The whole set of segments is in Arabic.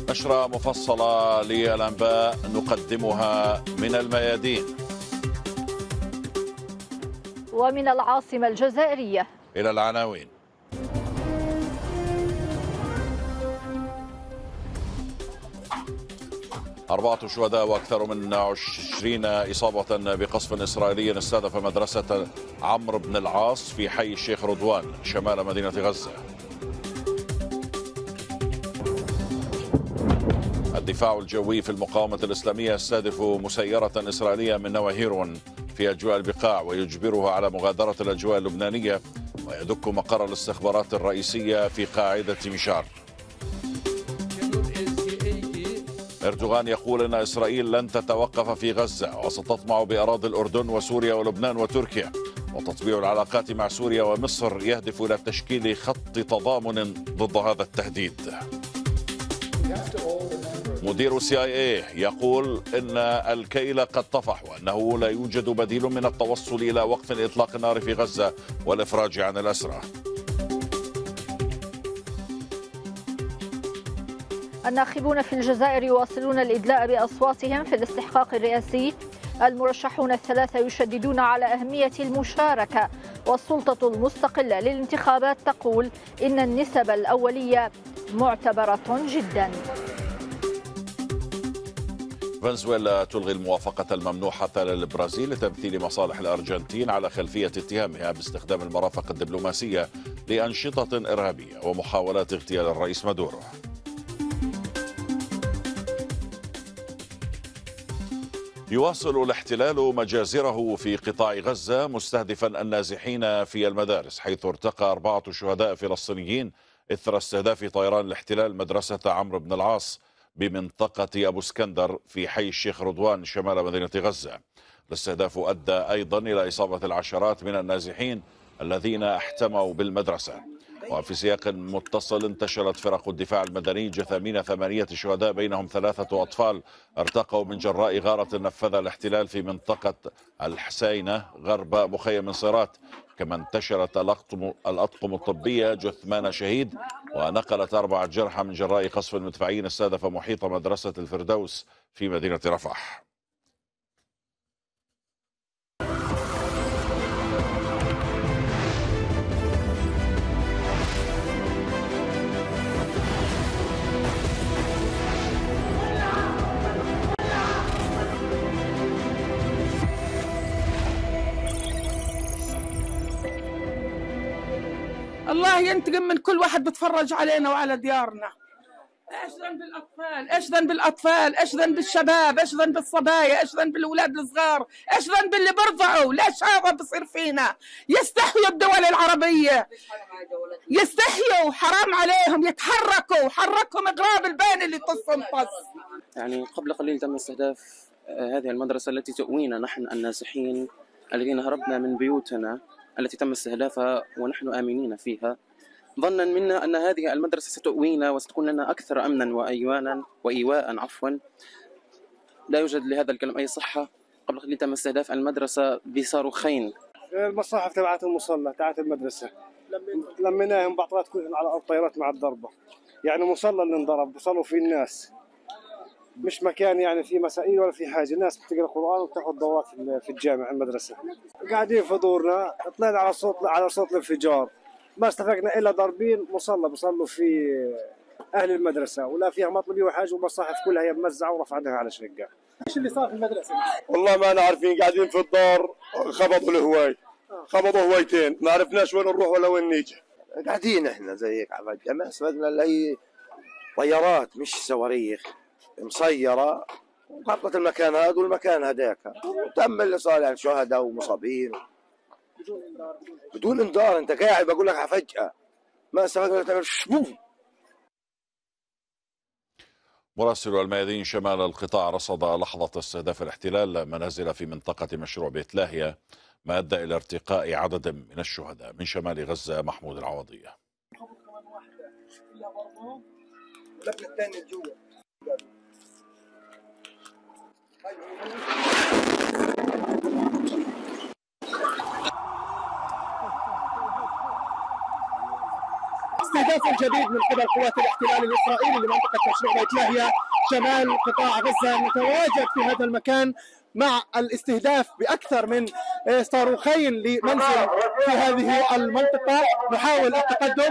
نشرة مفصلة للأنباء نقدمها من الميادين ومن العاصمة الجزائرية. إلى العناوين. 4 شهداء وأكثر من 20 إصابة بقصف إسرائيلي استهدف مدرسة عمرو بن العاص في حي الشيخ رضوان شمال مدينة غزة. الدفاع الجوي في المقاومة الإسلامية يستهدف مسيرة إسرائيلية من نوع هيرون في أجواء البقاع ويجبرها على مغادرة الأجواء اللبنانية ويدك مقر الاستخبارات الرئيسية في قاعدة مشار. أردوغان يقول إن إسرائيل لن تتوقف في غزة وستطمع بأراضي الأردن وسوريا ولبنان وتركيا، وتطبيع العلاقات مع سوريا ومصر يهدف إلى تشكيل خط تضامن ضد هذا التهديد. مدير CIA يقول إن الكيل قد طفح وأنه لا يوجد بديل من التوصل إلى وقف إطلاق النار في غزة والإفراج عن الأسرى. الناخبون في الجزائر يواصلون الإدلاء بأصواتهم في الاستحقاق الرئاسي. المرشحون الثلاثة يشددون على أهمية المشاركة، والسلطة المستقلة للانتخابات تقول إن النسب الأولية معتبرة جدا. فنزويلا تلغي الموافقة الممنوحة للبرازيل لتمثيل مصالح الأرجنتين على خلفية اتهامها باستخدام المرافق الدبلوماسية لأنشطة إرهابية ومحاولات اغتيال الرئيس مادورو. يواصل الاحتلال مجازره في قطاع غزة مستهدفا النازحين في المدارس، حيث ارتقى 4 شهداء فلسطينيين إثر استهداف طيران الاحتلال مدرسة عمرو بن العاص بمنطقة أبو اسكندر في حي الشيخ رضوان شمال مدينة غزة. الاستهداف أدى أيضا إلى إصابة العشرات من النازحين الذين احتموا بالمدرسة. وفي سياق متصل انتشلت فرق الدفاع المدني جثامين 8 شهداء بينهم 3 أطفال ارتقوا من جراء غارة نفذها الاحتلال في منطقة الحسينة غرب مخيم صيرات. كما انتشرت الأطقم الطبية جثمان شهيد، ونقلت 4 جرحى من جراء قصف مدفعي استهدف محيط مدرسة الفردوس في مدينة رفح. الله ينتقم من كل واحد بتفرج علينا وعلى ديارنا. ايش ذنب الاطفال؟ ايش ذنب الاطفال؟ ايش ذنب الشباب؟ ايش ذنب الصبايا؟ ايش ذنب الاولاد الصغار؟ ايش ذنب اللي برضعوا؟ ليش هذا بصير فينا؟ يستحيوا الدول العربية، يستحيوا، حرام عليهم، يتحركوا، حركهم اغراب البين اللي تنطس. يعني قبل قليل تم استهداف هذه المدرسة التي تؤوينا نحن النازحين الذين هربنا من بيوتنا التي تم استهدافها ونحن آمنين فيها، ظنا منا أن هذه المدرسة ستؤوينا وستكون لنا أكثر أمنا وإيواء. لا يوجد لهذا الكلام أي صحة. قبل قليل تم استهداف المدرسة بصاروخين. المصاحف تبعت المصلى تبعت المدرسة لميناهم بعطرات كلهم على الأرض طيارات مع الضربة، يعني مصلى اللي انضرب وصلوا فيه الناس، مش مكان يعني في مسائل ولا في حاجة. ناس بتقرأ قرآن وبتاخذ دورات في الجامعة المدرسة. قاعدين في دورنا طلعنا على صوت الانفجار، ما استفقنا إلا ضربين مصلى بصلوا في أهل المدرسة، ولا فيها مطلبية ولا حاجة، والمصاحف كلها هي ممزعة ورفعناها على شقة. ايش اللي صار في المدرسة؟ والله ما أنا عارفين، قاعدين في الدار خبطوا الهواي، خبطوا هوايتين، ما عرفناش وين نروح ولا وين نيجي. قاعدين احنا زيك على فجأة ما استفدنا إلا هي طيارات مش صواريخ مسيرة وغطت المكان هذا والمكان هذاك، وتم اللي صار يعني شهداء ومصابين بدون انذار. انت قاعد بقول لك فجأة ما استفدنا تعمل شبوب. مراسل الميادين شمال القطاع رصد لحظة استهداف الاحتلال منازل في منطقة مشروع بيت لاهية، ما أدى إلى ارتقاء عدد من الشهداء. من شمال غزة محمود العوضية. استهداف جديد من قبل قوات الاحتلال الإسرائيلي لمنطقة مشروع بيت لاهيا شمال قطاع غزة. نتواجد في هذا المكان مع الاستهداف بأكثر من صاروخين لمنزل في هذه المنطقة. نحاول التقدم.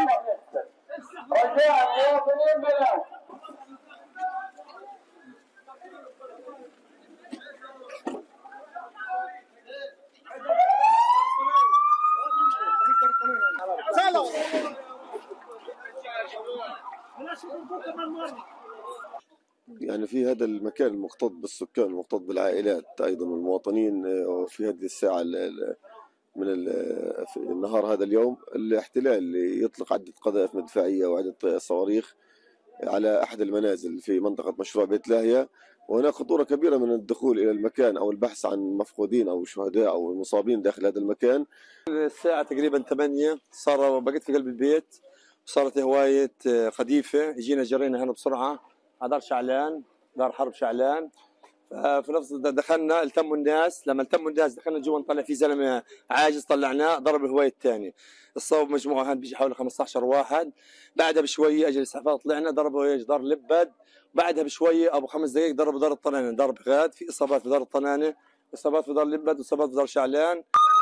يعني في هذا المكان المكتظ بالسكان المكتظ بالعائلات أيضا والمواطنين، وفي هذه الساعة من النهار هذا اليوم الاحتلال يطلق عدة قذائف مدفعية وعدة صواريخ على أحد المنازل في منطقة مشروع بيت لاهيا، وهناك خطورة كبيرة من الدخول إلى المكان أو البحث عن مفقودين أو شهداء أو مصابين داخل هذا المكان. الساعة تقريبا 8 بقيت في قلب البيت، صارت هواية قذيفة، جينا جرينا هنا بسرعة على دار شعلان، دار حرب شعلان. في نفس دخلنا التموا الناس، لما التموا الناس دخلنا جوا نطلع في زلمه عاجز طلعناه ضرب الهوايه الثاني، الصوب مجموعه هان بيجي حوالي 15 واحد. بعدها بشويه اجى الاسعافات طلعنا ضربوا دار لبد، بعدها بشويه ابو 5 دقائق ضربوا دار الطنانه، ضرب غاد، في اصابات في دار الطنانه، اصابات في دار لبد، واصابات في دار شعلان.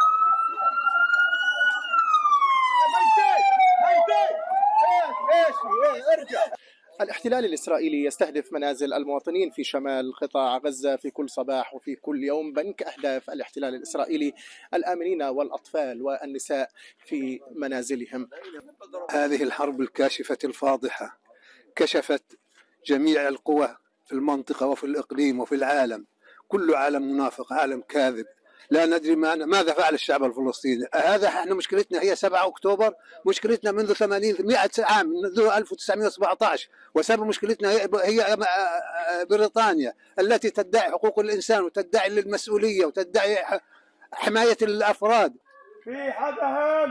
الاحتلال الإسرائيلي يستهدف منازل المواطنين في شمال قطاع غزة في كل صباح وفي كل يوم. بنك أهداف الاحتلال الإسرائيلي الآمنين والأطفال والنساء في منازلهم. هذه الحرب الكاشفة الفاضحة كشفت جميع القوى في المنطقة وفي الإقليم وفي العالم، كل عالم منافق، عالم كاذب، لا ندري ماذا فعل الشعب الفلسطيني. هذا احنا مشكلتنا هي 7 أكتوبر، مشكلتنا منذ 100 عام، منذ 1917، وسبب مشكلتنا هي بريطانيا التي تدعي حقوق الإنسان وتدعي المسؤولية وتدعي حماية الأفراد. في حدهم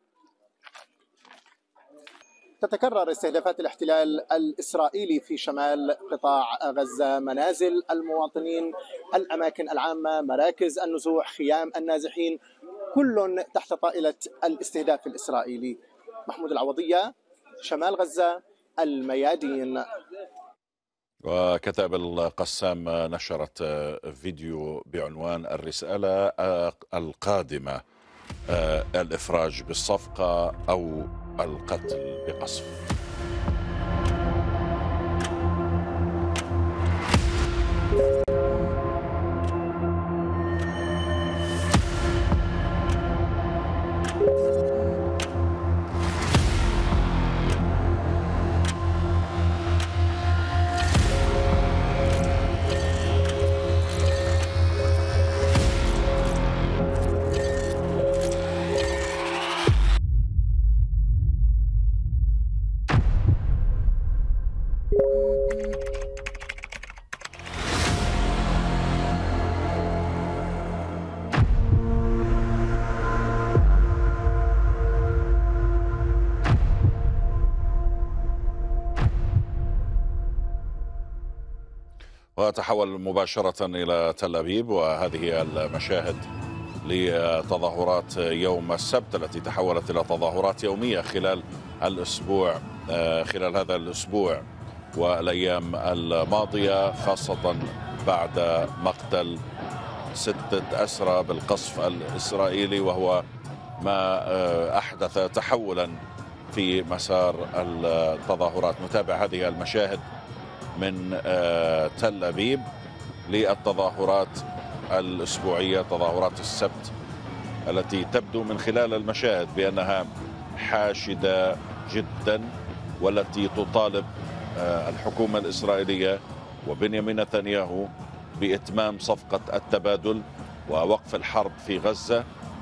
تتكرر استهدافات الاحتلال الإسرائيلي في شمال قطاع غزة، منازل المواطنين، الأماكن العامة، مراكز النزوح، خيام النازحين، كل تحت طائلة الاستهداف الإسرائيلي. محمود العوضية، شمال غزة، الميادين. وكتاب القسام نشرت فيديو بعنوان الرسالة القادمة، الإفراج بالصفقة أو القتل بقصف. وتحول مباشرة إلى تل أبيب، وهذه المشاهد لتظاهرات يوم السبت التي تحولت إلى تظاهرات يومية خلال هذا الأسبوع والأيام الماضية، خاصة بعد مقتل 6 أسرى بالقصف الإسرائيلي، وهو ما أحدث تحولا في مسار التظاهرات. نتابع هذه المشاهد من تل أبيب للتظاهرات الأسبوعية، تظاهرات السبت، التي تبدو من خلال المشاهد بأنها حاشدة جدا، والتي تطالب الحكومة الإسرائيلية وبنيامين نتنياهو بإتمام صفقة التبادل ووقف الحرب في غزة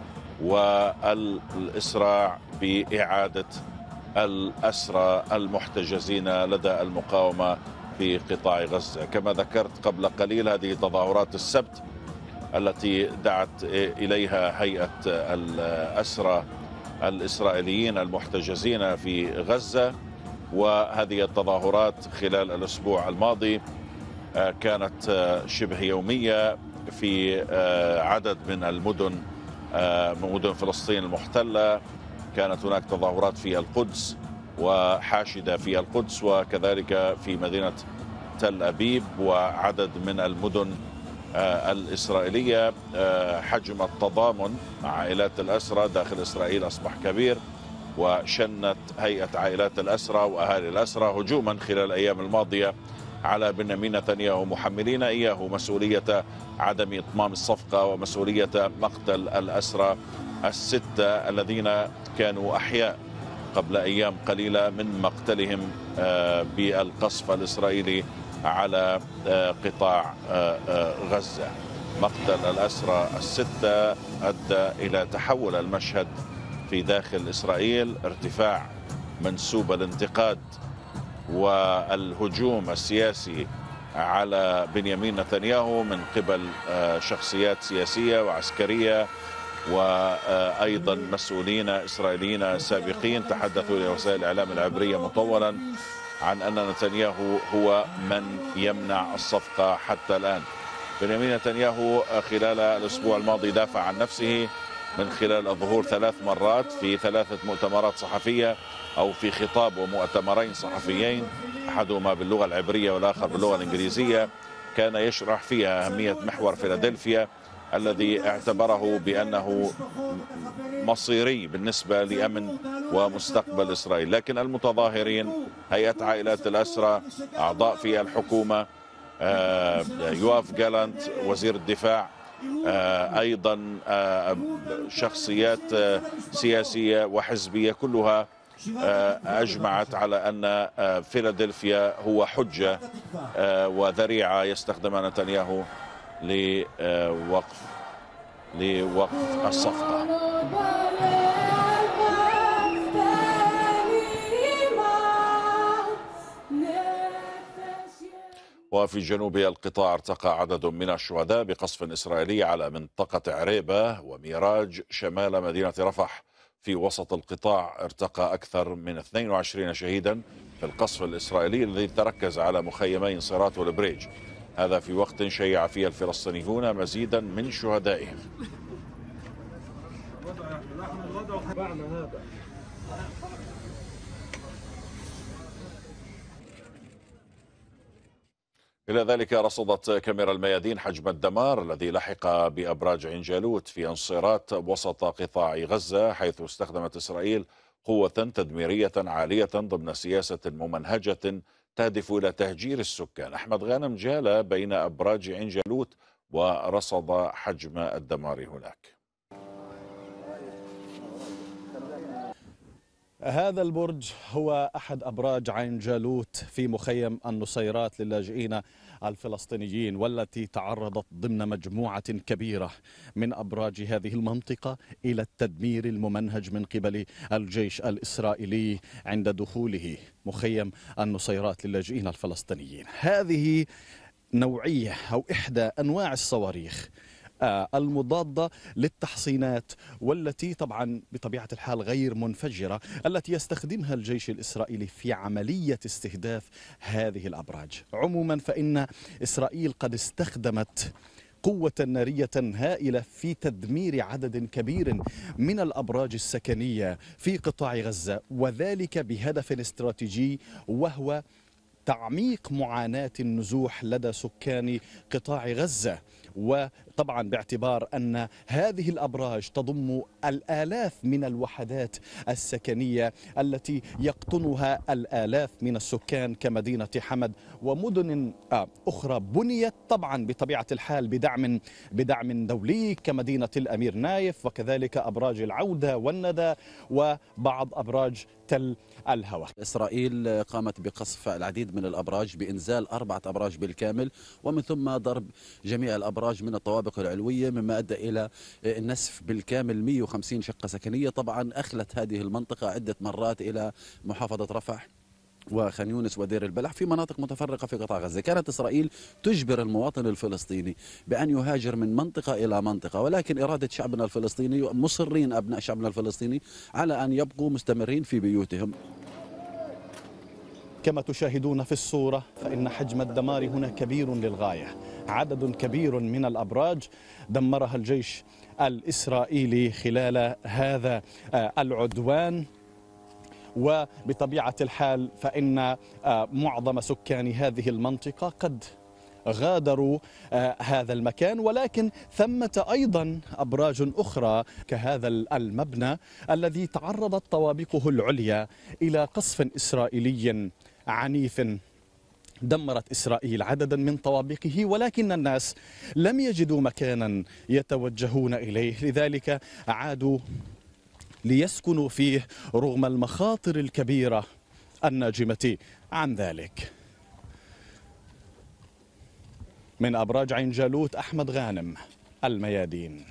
والإسراع بإعادة الأسرى المحتجزين لدى المقاومة في قطاع غزة. كما ذكرت قبل قليل، هذه تظاهرات السبت التي دعت إليها هيئة الأسرى الإسرائيليين المحتجزين في غزة، وهذه التظاهرات خلال الأسبوع الماضي كانت شبه يومية في عدد من المدن، مدن فلسطين المحتلة. كانت هناك تظاهرات في القدس وحاشدة في القدس وكذلك في مدينة تل أبيب وعدد من المدن الإسرائيلية. حجم التضامن مع عائلات الأسرى داخل إسرائيل أصبح كبير، وشنت هيئة عائلات الأسرى وأهالي الأسرى هجوما خلال الأيام الماضية على بنيامين نتنياهو، محملين إياه مسؤولية عدم إتمام الصفقة ومسؤولية مقتل الأسرى الستة الذين كانوا أحياء قبل أيام قليلة من مقتلهم بالقصف الإسرائيلي على قطاع غزة. مقتل الأسرى الستة أدى إلى تحول المشهد في داخل إسرائيل، ارتفاع منسوب الانتقاد والهجوم السياسي على بنيامين نتنياهو من قبل شخصيات سياسية وعسكرية وأيضا مسؤولين إسرائيليين سابقين تحدثوا لوسائل الإعلام العبرية مطولا عن أن نتنياهو هو من يمنع الصفقة حتى الآن. بنيامين نتنياهو خلال الأسبوع الماضي دافع عن نفسه من خلال الظهور 3 مرات في 3 مؤتمرات صحفية أو في خطاب ومؤتمرين صحفيين، أحدهما باللغة العبرية والآخر باللغة الإنجليزية، كان يشرح فيها أهمية محور فيلادلفيا الذي اعتبره بأنه مصيري بالنسبة لأمن ومستقبل إسرائيل. لكن المتظاهرين، هيئة عائلات الأسرى، أعضاء في الحكومة، يواف جالانت وزير الدفاع، أيضا شخصيات سياسية وحزبية، كلها أجمعت على أن فيلادلفيا هو حجة وذريعة يستخدمها نتنياهو لوقف الصفقة. وفي جنوب القطاع ارتقى عدد من الشهداء بقصف إسرائيلي على منطقة عريبة وميراج شمال مدينة رفح في وسط القطاع. ارتقى أكثر من 22 شهيدا في القصف الإسرائيلي الذي تركز على مخيمي صيرات والبريج، هذا في وقت شيع فيه الفلسطينيون مزيدا من شهدائهم. إلى ذلك رصدت كاميرا الميادين حجم الدمار الذي لحق بأبراج عين جالوت في انصيرات وسط قطاع غزة، حيث استخدمت إسرائيل قوة تدميرية عالية ضمن سياسة ممنهجة تهدف إلى تهجير السكان. أحمد غانم جال بين أبراج عين جالوت ورصد حجم الدمار هناك. هذا البرج هو أحد أبراج عين جالوت في مخيم النصيرات للاجئين الفلسطينيين، والتي تعرضت ضمن مجموعة كبيرة من أبراج هذه المنطقة إلى التدمير الممنهج من قبل الجيش الإسرائيلي عند دخوله مخيم النصيرات للاجئين الفلسطينيين. هذه نوعية أو إحدى أنواع الصواريخ المضادة للتحصينات، والتي طبعا بطبيعة الحال غير منفجرة، التي يستخدمها الجيش الإسرائيلي في عملية استهداف هذه الأبراج. عموما فإن إسرائيل قد استخدمت قوة نارية هائلة في تدمير عدد كبير من الأبراج السكنية في قطاع غزة، وذلك بهدف استراتيجي وهو تعميق معاناة النزوح لدى سكان قطاع غزة. وطبعا باعتبار أن هذه الأبراج تضم الآلاف من الوحدات السكنية التي يقطنها الآلاف من السكان كمدينة حمد ومدن أخرى بنيت طبعا بطبيعة الحال بدعم دولي كمدينة الأمير نايف، وكذلك أبراج العودة والندى وبعض أبراج تل الهوى. إسرائيل قامت بقصف العديد من الأبراج بإنزال 4 أبراج بالكامل، ومن ثم ضرب جميع الأبراج من الطوابق العلوية، مما أدى إلى النسف بالكامل 150 شقة سكنية. طبعا أخلت هذه المنطقة عدة مرات إلى محافظة رفح وخان يونس ودير البلح في مناطق متفرقة في قطاع غزة. كانت إسرائيل تجبر المواطن الفلسطيني بأن يهاجر من منطقة إلى منطقة، ولكن إرادة شعبنا الفلسطيني، مصرين أبناء شعبنا الفلسطيني على أن يبقوا مستمرين في بيوتهم. كما تشاهدون في الصورة فإن حجم الدمار هنا كبير للغاية. عدد كبير من الأبراج دمرها الجيش الإسرائيلي خلال هذا العدوان، وبطبيعة الحال فإن معظم سكان هذه المنطقة قد غادروا هذا المكان، ولكن ثمة أيضا أبراج أخرى كهذا المبنى الذي تعرضت طوابقه العليا إلى قصف إسرائيلي عنيف دمرت إسرائيل عددا من طوابقه، ولكن الناس لم يجدوا مكانا يتوجهون إليه، لذلك عادوا ليسكنوا فيه رغم المخاطر الكبيرة الناجمة عن ذلك. من أبراج عين جالوت، أحمد غانم، الميادين.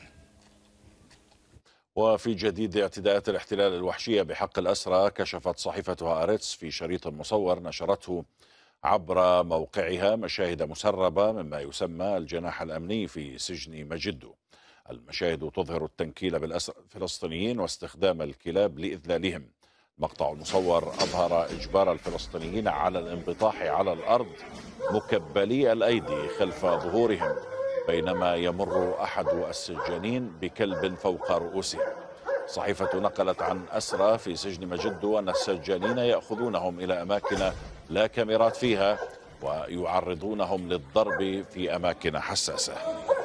وفي جديد اعتداءات الاحتلال الوحشية بحق الأسرى، كشفت صحيفة هآرتس في شريط مصور نشرته عبر موقعها مشاهد مسربة مما يسمى الجناح الأمني في سجن مجدو. المشاهد تظهر التنكيل بالأسرى الفلسطينيين واستخدام الكلاب لإذلالهم. مقطع المصور أظهر إجبار الفلسطينيين على الانبطاح على الأرض مكبلي الأيدي خلف ظهورهم، بينما يمر أحد السجانين بكلب فوق رؤوسهم. صحيفة نقلت عن أسرى في سجن مجدو أن السجانين يأخذونهم إلى أماكن لا كاميرات فيها ويعرضونهم للضرب في أماكن حساسة.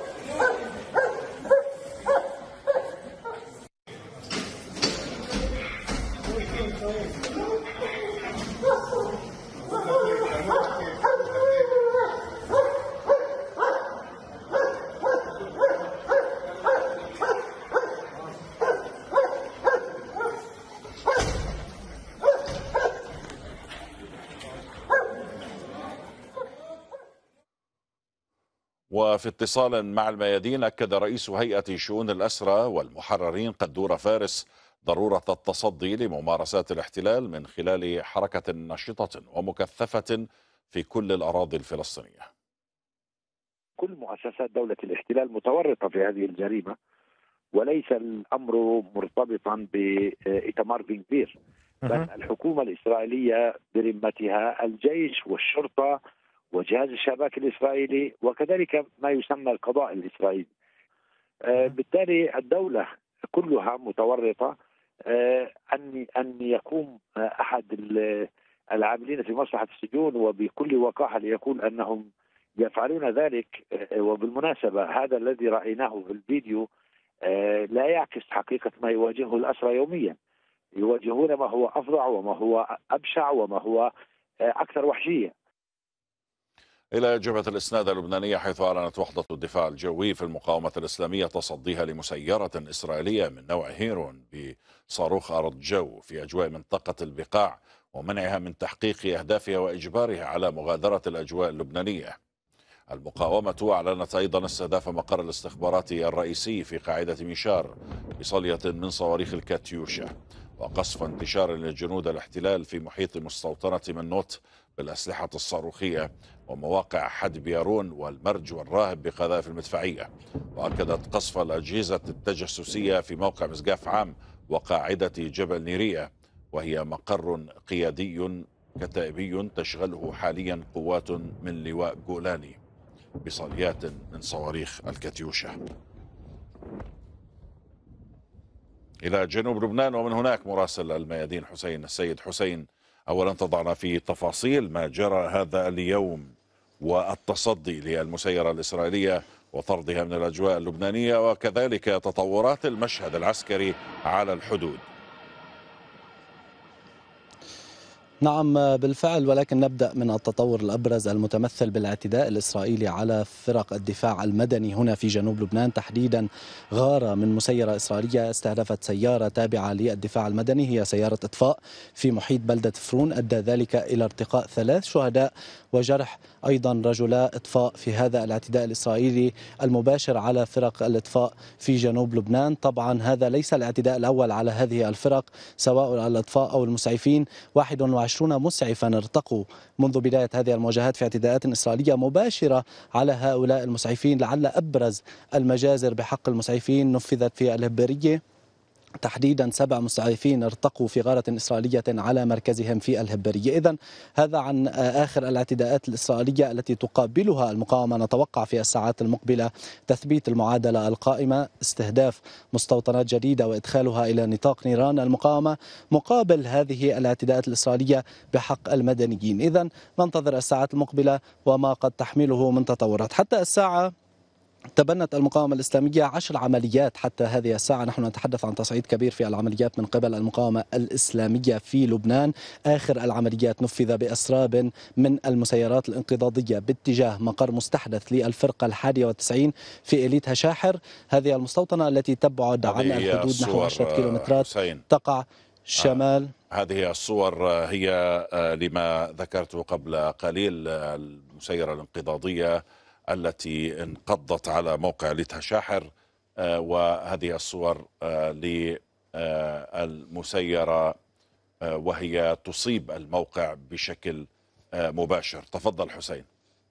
وفي اتصال مع الميادين، أكد رئيس هيئة شؤون الأسرى والمحررين قدور فارس ضرورة التصدي لممارسات الاحتلال من خلال حركة نشطة ومكثفة في كل الأراضي الفلسطينية. كل مؤسسات دولة الاحتلال متورطة في هذه الجريمة، وليس الأمر مرتبطا بإيتمار بن غفير، بل الحكومة الإسرائيلية برمتها الجيش والشرطة وجهاز الشباك الإسرائيلي وكذلك ما يسمى القضاء الإسرائيلي. بالتالي الدولة كلها متورطة أن يقوم أحد العاملين في مصلحة السجون وبكل وقاحة ليقول أنهم يفعلون ذلك. وبالمناسبة هذا الذي رأيناه في الفيديو لا يعكس حقيقة ما يواجهه الأسرى يوميا. يواجهون ما هو أفظع وما هو أبشع وما هو أكثر وحشية. إلى جبهة الإسناد اللبنانية، حيث أعلنت وحدة الدفاع الجوي في المقاومة الإسلامية تصديها لمسيرة إسرائيلية من نوع هيرون بصاروخ أرض جو في أجواء منطقة البقاع، ومنعها من تحقيق أهدافها وإجبارها على مغادرة الأجواء اللبنانية. المقاومة أعلنت أيضا استهداف مقر الاستخبارات الرئيسي في قاعدة ميشار بصلية من صواريخ الكاتيوشا، وقصف انتشار لجنود الاحتلال في محيط مستوطنة منوت بالأسلحة الصاروخية ومواقع حد بيارون والمرج والراهب بقذائف المدفعية. وأكدت قصف الأجهزة التجسسية في موقع مسقاف عام وقاعدة جبل نيرية، وهي مقر قيادي كتائبي تشغله حاليا قوات من لواء جولاني بصليات من صواريخ الكاتيوشا. إلى جنوب لبنان، ومن هناك مراسل الميادين حسين السيد. حسين، أولا تضعنا في تفاصيل ما جرى هذا اليوم والتصدي للمسيرة الإسرائيلية وطردها من الأجواء اللبنانية، وكذلك تطورات المشهد العسكري على الحدود. نعم بالفعل، ولكن نبدأ من التطور الأبرز المتمثل بالاعتداء الإسرائيلي على فرق الدفاع المدني هنا في جنوب لبنان. تحديدا غارة من مسيرة إسرائيلية استهدفت سيارة تابعة للدفاع المدني، هي سيارة إطفاء في محيط بلدة فرون، أدى ذلك إلى ارتقاء 3 شهداء وجرح أيضا رجلا إطفاء في هذا الاعتداء الإسرائيلي المباشر على فرق الإطفاء في جنوب لبنان. طبعا هذا ليس الاعتداء الأول على هذه الفرق سواء الإطفاء أو المسعفين. 21 مسعفا ارتقوا منذ بداية هذه المواجهات في اعتداءات إسرائيلية مباشرة على هؤلاء المسعفين. لعل أبرز المجازر بحق المسعفين نفذت في الهبرية تحديدا 7 مستضعفين ارتقوا في غارة إسرائيلية على مركزهم في الهبرية. إذن هذا عن آخر الاعتداءات الإسرائيلية التي تقابلها المقاومة. نتوقع في الساعات المقبلة تثبيت المعادلة القائمة، استهداف مستوطنات جديدة وإدخالها إلى نطاق نيران المقاومة مقابل هذه الاعتداءات الإسرائيلية بحق المدنيين. إذن ننتظر الساعات المقبلة وما قد تحمله من تطورات. حتى الساعة تبنت المقاومة الإسلامية 10 عمليات حتى هذه الساعة. نحن نتحدث عن تصعيد كبير في العمليات من قبل المقاومة الإسلامية في لبنان. آخر العمليات نفذ بأسراب من المسيرات الانقضاضية باتجاه مقر مستحدث للفرقة 91 في إليتها شاحر، هذه المستوطنة التي تبعد عن الحدود نحو 10 كيلومترات، تقع شمال. هذه الصور هي لما ذكرته قبل قليل، المسيرة الانقضاضية التي انقضت على موقع إليتها شاحر، وهذه الصور للمسيرة وهي تصيب الموقع بشكل مباشر. تفضل حسين.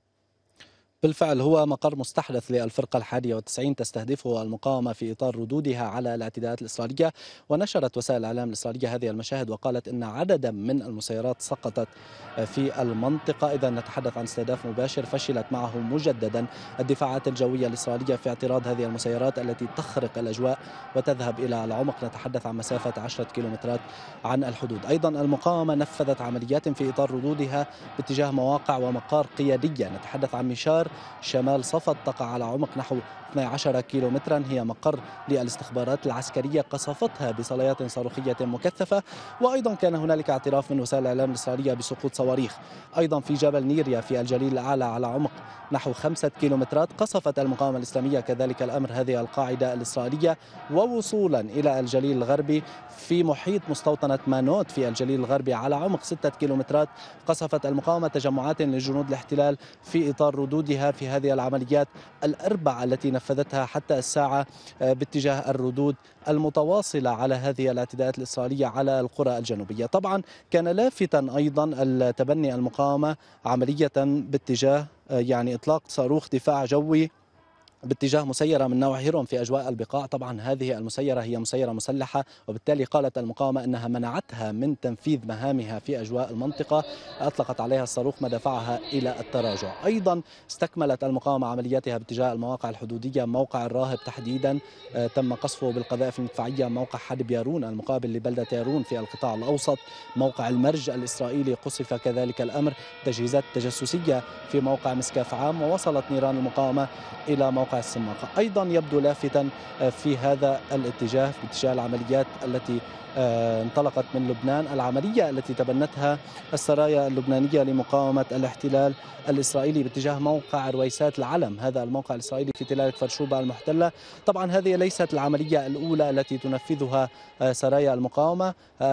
بالفعل هو مقر مستحدث للفرقة 91 تستهدفه المقاومة في إطار ردودها على الاعتداءات الإسرائيلية. ونشرت وسائل الإعلام الإسرائيلية هذه المشاهد وقالت أن عددا من المسيرات سقطت في المنطقة. إذا نتحدث عن استهداف مباشر فشلت معه مجددا الدفاعات الجوية الإسرائيلية في اعتراض هذه المسيرات التي تخرق الأجواء وتذهب إلى العمق. نتحدث عن مسافة 10 كيلومترات عن الحدود. أيضا المقاومة نفذت عمليات في إطار ردودها باتجاه مواقع ومقار قيادية. نتحدث عن مشار شمال صفد تقع على عمق نحو 12 كيلومترا، هي مقر للاستخبارات العسكرية قصفتها بصليات صاروخية مكثفة. وأيضا كان هنالك اعتراف من وسائل الإعلام الإسرائيلية بسقوط صواريخ. أيضا في جبل نيريا في الجليل الأعلى على عمق نحو 5 كيلومترات قصفت المقاومة الإسلامية كذلك الأمر هذه القاعدة الإسرائيلية. ووصولا إلى الجليل الغربي في محيط مستوطنة مانوت في الجليل الغربي على عمق 6 كيلومترات قصفت المقاومة تجمعات لجنود الاحتلال في إطار ردودها في هذه العمليات الأربع التي نفذتها حتى الساعة باتجاه الردود المتواصلة على هذه الاعتداءات الإسرائيلية على القرى الجنوبية. طبعا كان لافتا أيضا تبني المقاومة عملية باتجاه إطلاق صاروخ دفاع جوي باتجاه مسيرة من نوع هيرون في أجواء البقاع. طبعا هذه المسيرة هي مسيرة مسلحة، وبالتالي قالت المقاومة أنها منعتها من تنفيذ مهامها في أجواء المنطقة، أطلقت عليها الصاروخ ما دفعها إلى التراجع. أيضا استكملت المقاومة عملياتها باتجاه المواقع الحدودية. موقع الراهب تحديدا تم قصفه بالقذائف المدفعية، موقع حدب يارون المقابل لبلدة يارون في القطاع الأوسط، موقع المرج الإسرائيلي قصف كذلك الأمر، تجهيزات تجسسية في موقع مسكاف عام، ووصلت نيران المقاومة إلى موقع السماقة. أيضا يبدو لافتا في هذا الاتجاه باتجاه العمليات التي انطلقت من لبنان، العملية التي تبنتها السرايا اللبنانية لمقاومة الاحتلال الإسرائيلي باتجاه موقع رويسات العلم، هذا الموقع الإسرائيلي في تلال كفر شوبة المحتلة. طبعا هذه ليست العملية الأولى التي تنفذها سرايا المقاومة،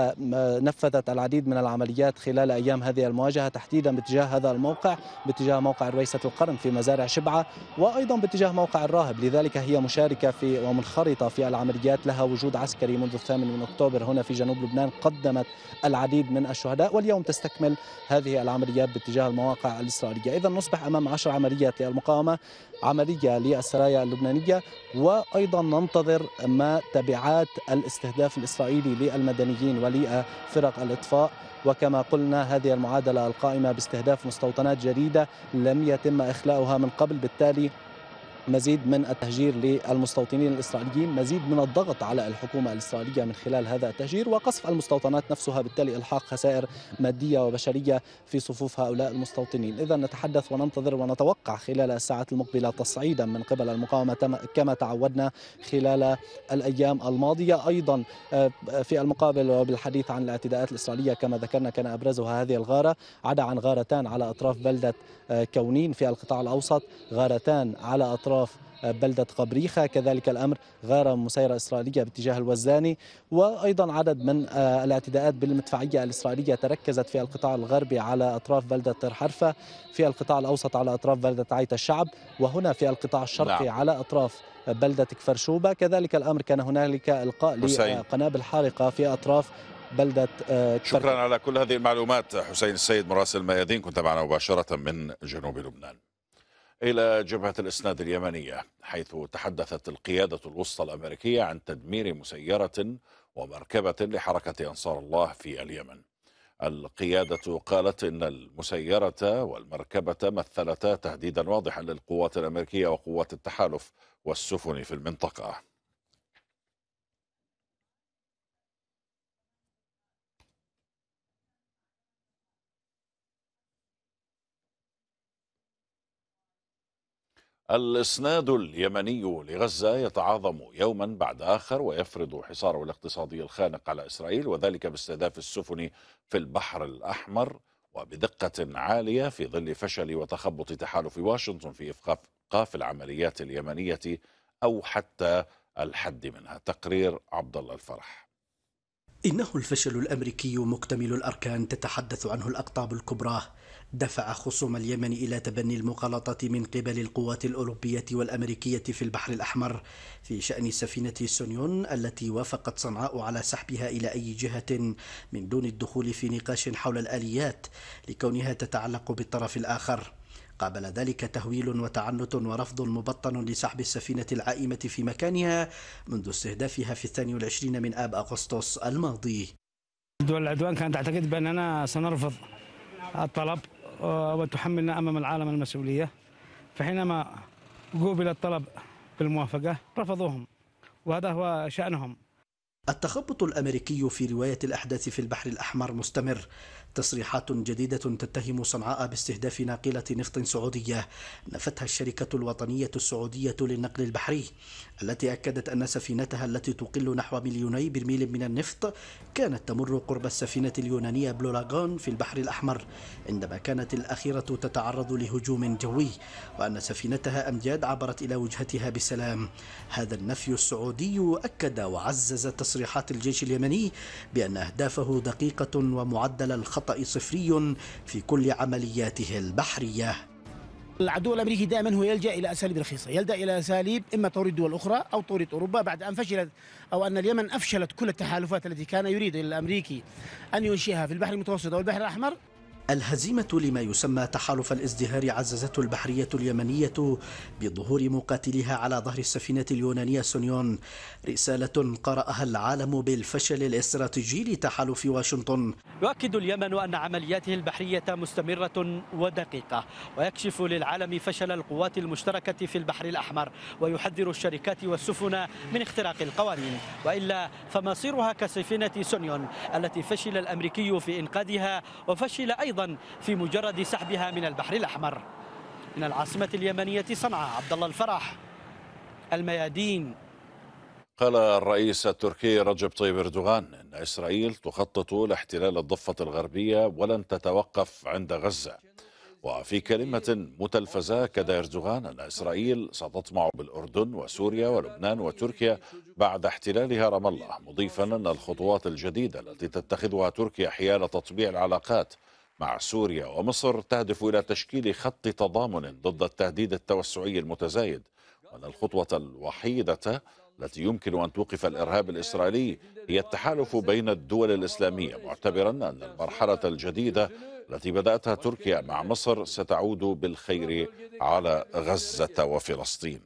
نفذت العديد من العمليات خلال أيام هذه المواجهة تحديدا باتجاه هذا الموقع، باتجاه موقع رويسة القرن في مزارع شبعة، وأيضا باتجاه موقع الراهب. لذلك هي مشاركة في ومنخرطة في العمليات، لها وجود عسكري منذ 8 أكتوبر هنا في جنوب لبنان، قدمت العديد من الشهداء، واليوم تستكمل هذه العمليات باتجاه المواقع الإسرائيلية. إذا نصبح أمام 10 عمليات للمقاومة، عملية للسرايا اللبنانية، وأيضا ننتظر ما تبعات الاستهداف الإسرائيلي للمدنيين ولفرق الإطفاء. وكما قلنا هذه المعادلة القائمة باستهداف مستوطنات جديدة لم يتم إخلاؤها من قبل، بالتالي مزيد من التهجير للمستوطنين الإسرائيليين، مزيد من الضغط على الحكومة الإسرائيلية من خلال هذا التهجير وقصف المستوطنات نفسها، بالتالي إلحاق خسائر مادية وبشرية في صفوف هؤلاء المستوطنين. إذا نتحدث وننتظر ونتوقع خلال الساعات المقبلة تصعيدا من قبل المقاومة كما تعودنا خلال الأيام الماضية. أيضا في المقابل وبالحديث عن الاعتداءات الإسرائيلية كما ذكرنا كان أبرزها هذه الغارة، عدا عن غارتان على أطراف بلدة كونين في القطاع الأوسط، غارتان على أطراف بلدة قبريخة كذلك الأمر، غارة مسيرة إسرائيلية باتجاه الوزاني، وأيضا عدد من الاعتداءات بالمدفعية الإسرائيلية تركزت في القطاع الغربي على أطراف بلدة طير حرفة، في القطاع الأوسط على أطراف بلدة عيت الشعب، وهنا في القطاع الشرقي على أطراف بلدة كفر شوبة. كذلك الأمر كان هنالك إلقاء لقنابل حارقة في أطراف بلدة شكرا على كل هذه المعلومات حسين السيد مراسل الميادين، كنت معنا مباشرة من جنوب لبنان. إلى جبهة الإسناد اليمنية، حيث تحدثت القيادة الوسطى الأمريكية عن تدمير مسيرة ومركبة لحركة أنصار الله في اليمن. القيادة قالت إن المسيرة والمركبة مثلتا تهديدا واضحا للقوات الأمريكية وقوات التحالف والسفن في المنطقة. الإسناد اليمني لغزة يتعاظم يوما بعد آخر ويفرض حصاره الاقتصادي الخانق على إسرائيل، وذلك باستهداف السفن في البحر الأحمر وبدقة عالية في ظل فشل وتخبط تحالف واشنطن في إيقاف العمليات اليمنية أو حتى الحد منها. تقرير عبد الله الفرح. إنه الفشل الأمريكي مكتمل الأركان تتحدث عنه الأقطاب الكبرى دفع خصوم اليمن إلى تبني المغالطة من قبل القوات الأوروبية والأمريكية في البحر الأحمر في شأن سفينة سونيون التي وافقت صنعاء على سحبها إلى أي جهة من دون الدخول في نقاش حول الآليات لكونها تتعلق بالطرف الآخر. قابل ذلك تهويل وتعنت ورفض مبطن لسحب السفينة العائمة في مكانها منذ استهدافها في 22 من آب أغسطس الماضي. دول العدوان كانت تعتقد بأننا سنرفض الطلب وتحملنا أمام العالم المسؤولية، فحينما قوبل الطلب بالموافقة رفضوهم، وهذا هو شأنهم. التخبط الأمريكي في رواية الأحداث في البحر الأحمر مستمر. تصريحات جديدة تتهم صنعاء باستهداف ناقلة نفط سعودية نفتها الشركة الوطنية السعودية للنقل البحري، التي أكدت أن سفينتها التي تقل نحو 2 برميل من النفط كانت تمر قرب السفينة اليونانية بلو لاغون في البحر الأحمر عندما كانت الأخيرة تتعرض لهجوم جوي، وأن سفينتها أمجاد عبرت إلى وجهتها بسلام. هذا النفي السعودي أكد وعزز تصريحات الجيش اليمني بأن أهدافه دقيقة ومعدل الخطأ صفري في كل عملياته البحرية. العدو الأمريكي دائما هو يلجأ إلى أساليب رخيصة، يلجأ إلى أساليب إما توريد دول أخرى أو توريد أوروبا بعد أن فشلت أو أن اليمن أفشلت كل التحالفات التي كان يريد الأمريكي أن ينشئها في البحر المتوسط والبحر الأحمر. الهزيمة لما يسمى تحالف الازدهار عززته البحرية اليمنية بظهور مقاتليها على ظهر السفينة اليونانية سونيون، رسالة قرأها العالم بالفشل الاستراتيجي لتحالف واشنطن. يؤكد اليمن أن عملياته البحرية مستمرة ودقيقة، ويكشف للعالم فشل القوات المشتركة في البحر الأحمر، ويحذر الشركات والسفن من اختراق القوانين، وإلا فمصيرها كسفينة سونيون التي فشل الأمريكي في إنقاذها وفشل أيضا في مجرد سحبها من البحر الأحمر. من العاصمة اليمنية صنعاء، عبد الله الفرح، الميادين. قال الرئيس التركي رجب طيب أردوغان أن إسرائيل تخطط لاحتلال الضفة الغربية ولن تتوقف عند غزة. وفي كلمة متلفزة أكد أردوغان أن إسرائيل ستطمع بالأردن وسوريا ولبنان وتركيا بعد احتلالها رام الله، مضيفا أن الخطوات الجديدة التي تتخذها تركيا حيال تطبيع العلاقات مع سوريا ومصر تهدف إلى تشكيل خط تضامن ضد التهديد التوسعي المتزايد، وأن الخطوة الوحيدة التي يمكن أن توقف الإرهاب الإسرائيلي هي التحالف بين الدول الإسلامية، معتبرا أن المرحلة الجديدة التي بدأتها تركيا مع مصر ستعود بالخير على غزة وفلسطين.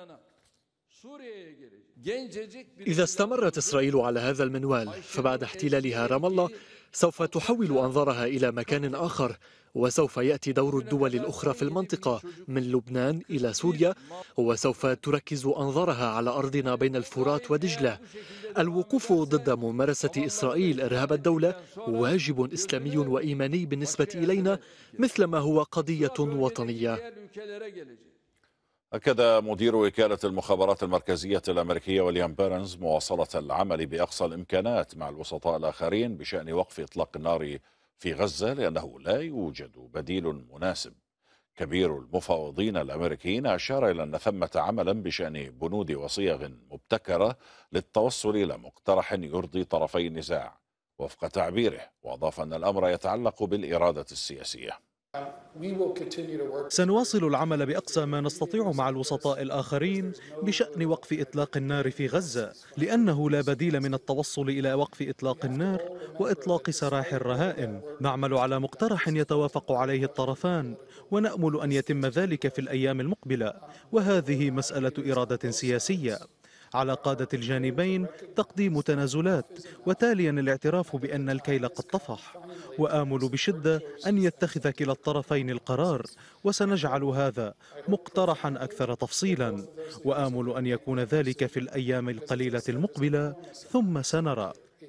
إذا استمرت إسرائيل على هذا المنوال فبعد احتلالها رام الله سوف تحول أنظارها إلى مكان آخر، وسوف يأتي دور الدول الأخرى في المنطقة من لبنان إلى سوريا، وسوف تركز أنظارها على أرضنا بين الفرات ودجلة. الوقوف ضد ممارسة إسرائيل إرهاب الدولة واجب إسلامي وإيماني بالنسبة إلينا، مثلما هو قضية وطنية. أكد مدير وكالة المخابرات المركزية الأمريكية ويليام بيرنز مواصلة العمل بأقصى الإمكانات مع الوسطاء الآخرين بشأن وقف إطلاق النار في غزة، لأنه لا يوجد بديل مناسب. كبير المفاوضين الأمريكيين أشار إلى أن ثمة عملا بشأن بنود وصيغ مبتكرة للتوصل إلى مقترح يرضي طرفي النزاع وفق تعبيره، وأضاف أن الأمر يتعلق بالإرادة السياسية. سنواصل العمل بأقصى ما نستطيع مع الوسطاء الآخرين بشأن وقف إطلاق النار في غزة، لأنه لا بديل من التوصل إلى وقف إطلاق النار وإطلاق سراح الرهائن. نعمل على مقترح يتوافق عليه الطرفان، ونأمل أن يتم ذلك في الأيام المقبلة، وهذه مسألة إرادة سياسية. على قادة الجانبين تقديم تنازلات، وتاليا الاعتراف بأن الكيل قد طفح. وآمل بشدة أن يتخذ كلا الطرفين القرار، وسنجعل هذا مقترحا أكثر تفصيلا، وآمل أن يكون ذلك في الأيام القليلة المقبلة، ثم سنرى.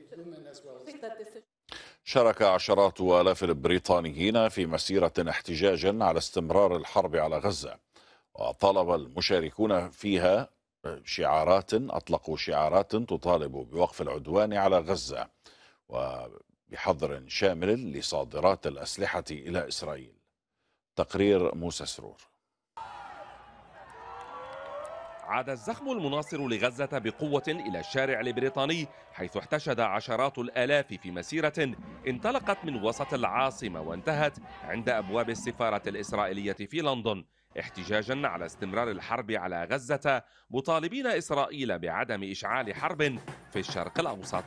شارك عشرات آلاف البريطانيين في مسيرة احتجاج على استمرار الحرب على غزة، وطالب المشاركون فيها أطلقوا شعارات تطالب بوقف العدوان على غزة وبحظر شامل لصادرات الأسلحة إلى إسرائيل. تقرير موسى سرور. عاد الزخم المناصر لغزة بقوة إلى الشارع البريطاني، حيث احتشد عشرات الآلاف في مسيرة انطلقت من وسط العاصمة وانتهت عند أبواب السفارة الإسرائيلية في لندن، احتجاجا على استمرار الحرب على غزة، مطالبين إسرائيل بعدم إشعال حرب في الشرق الأوسط.